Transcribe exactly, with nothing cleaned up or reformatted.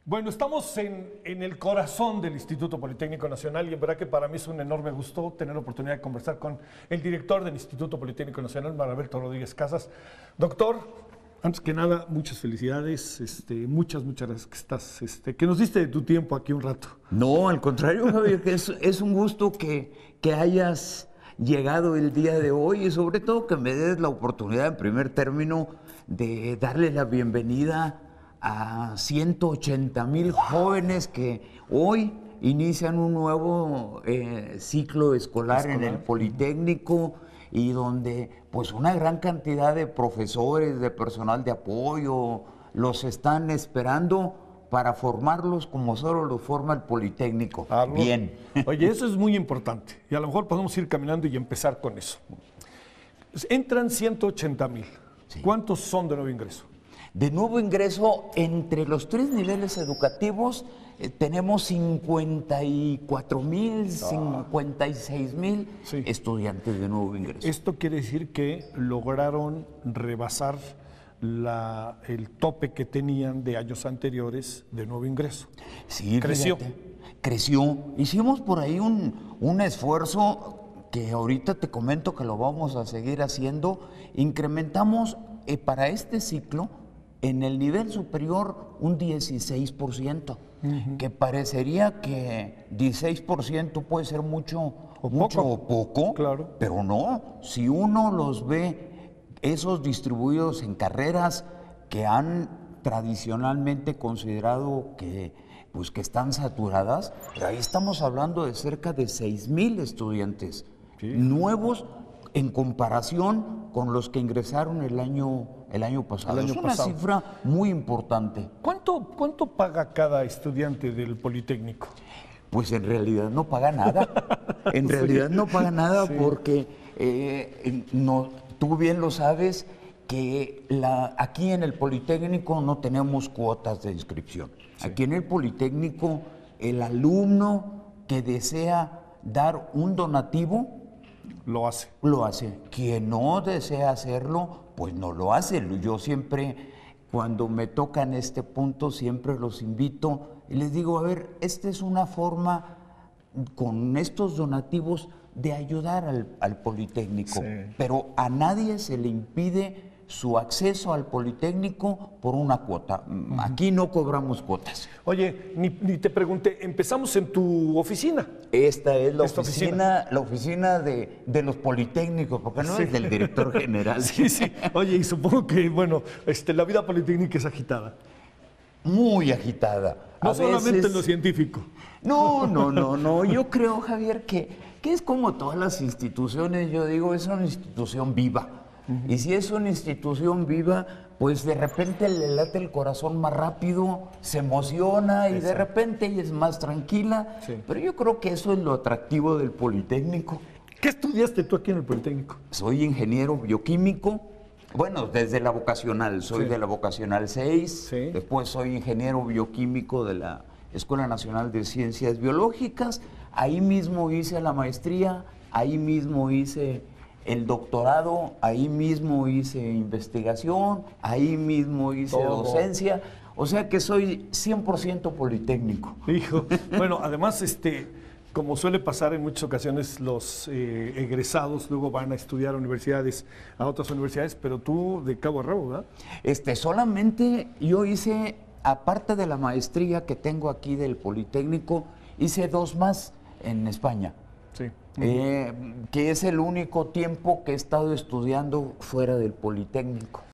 Bueno, estamos en, en el corazón del Instituto Politécnico Nacional y en verdad que para mí es un enorme gusto tener la oportunidad de conversar con el director del Instituto Politécnico Nacional, Maralberto Rodríguez Casas. Doctor, antes que nada, muchas felicidades, este, muchas, muchas gracias que estás, este, que nos diste de tu tiempo aquí un rato. No, al contrario, Javier, que es, es un gusto que, que hayas llegado el día de hoy y sobre todo que me des la oportunidad en primer término de darle la bienvenida a ciento ochenta mil jóvenes que hoy inician un nuevo eh, ciclo escolar, escolar en el Politécnico y donde pues una gran cantidad de profesores, de personal de apoyo, los están esperando para formarlos como solo los forma el Politécnico. Ah, no. Bien. Oye, eso es muy importante y a lo mejor podemos ir caminando y empezar con eso. Entran ciento ochenta mil. Sí. ¿Cuántos son de nuevo ingreso? De nuevo ingreso, entre los tres niveles educativos, eh, tenemos cincuenta y cuatro mil, cincuenta y seis mil sí. estudiantes de nuevo ingreso. Esto quiere decir que lograron rebasar la, el tope que tenían de años anteriores de nuevo ingreso. Sí, creció. Fíjate, creció. Hicimos por ahí un, un esfuerzo que ahorita te comento que lo vamos a seguir haciendo. Incrementamos eh, para este ciclo en el nivel superior un dieciséis por ciento, uh-huh. que parecería que dieciséis por ciento puede ser mucho o mucho poco, o poco, claro. pero no, si uno los ve, esos distribuidos en carreras que han tradicionalmente considerado que, pues, que están saturadas, ahí estamos hablando de cerca de seis mil estudiantes sí. nuevos en comparación con los que ingresaron el año, el año pasado. El año es una pasado. cifra muy importante. ¿Cuánto, ¿Cuánto paga cada estudiante del Politécnico? Pues en realidad no paga nada. En sí. realidad no paga nada sí. porque eh, no, tú bien lo sabes que la, aquí en el Politécnico no tenemos cuotas de inscripción. Sí. Aquí en el Politécnico el alumno que desea dar un donativo lo hace. Lo hace. Quien no desea hacerlo, pues no lo hace. Yo siempre, cuando me tocan este punto, siempre los invito y les digo, a ver, esta es una forma con estos donativos de ayudar al, al Politécnico, sí. pero a nadie se le impide su acceso al Politécnico por una cuota. Uh-huh. Aquí no cobramos cuotas. Oye, ni, ni te pregunté, empezamos en tu oficina. Esta es la Esta oficina, oficina, la oficina de, de los Politécnicos, porque no sí. es del director general. Sí, sí. Oye, y supongo que, bueno, este, la vida politécnica es agitada. Muy agitada. No a solamente veces... en lo científico. No, no, no, no. Yo creo, Javier, que, que es como todas las instituciones, yo digo, es una institución viva. Uh-huh. Y si es una institución viva, pues de repente le late el corazón más rápido, se emociona y Exacto. de repente ella es más tranquila. Sí. Pero yo creo que eso es lo atractivo del Politécnico. ¿Qué estudiaste tú aquí en el Politécnico? Soy ingeniero bioquímico. Bueno, desde la vocacional, soy sí. de la vocacional seis. Sí. Después soy ingeniero bioquímico de la Escuela Nacional de Ciencias Biológicas. Ahí mismo hice la maestría, ahí mismo hice el doctorado, ahí mismo hice investigación, ahí mismo hice Todo. docencia, o sea que soy cien por ciento politécnico. Hijo, bueno, además, este, como suele pasar en muchas ocasiones, los eh, egresados luego van a estudiar a universidades, a otras universidades, pero tú de cabo a rabo, ¿verdad? Este, solamente yo hice, aparte de la maestría que tengo aquí del Politécnico, hice dos más en España. Sí. Eh, que es el único tiempo que he estado estudiando fuera del Politécnico.